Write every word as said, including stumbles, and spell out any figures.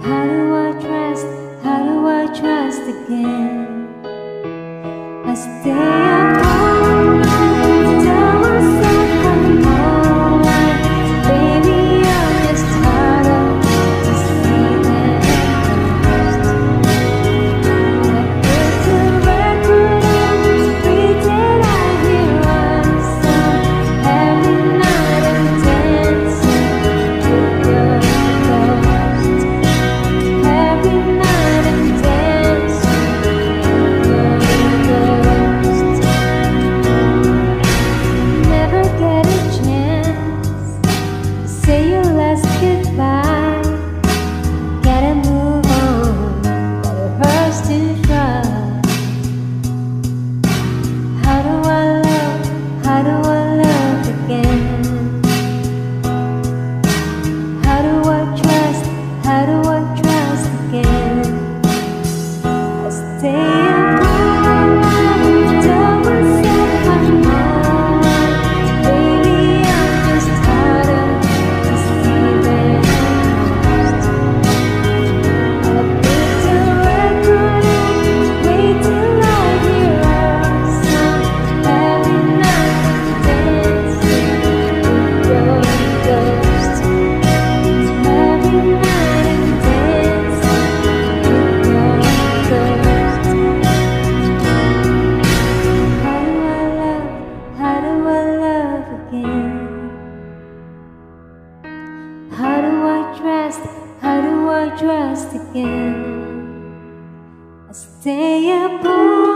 How do I trust? How do I trust again? I stay up all night, tell myself I'm alright. Baby, I'm just tired of to see that I put the record on, pretend I hear one song every night and dancing with your ghost. Every night and dancing with your ghost. Never get a chance to say your last goodbye. Gotta move on, but it hurts to try. How do I love? How do I love again? How do I trust? How do I trust again? I stay up all night, tell myself I'm alright. Baby, I'm just tired of deceiving. I put the record on, wait till I hear our song every night and dancing with your ghost. Every night and dancing with your ghost. How do I love? How do I love again? How do I trust? How do I trust again? I stay up all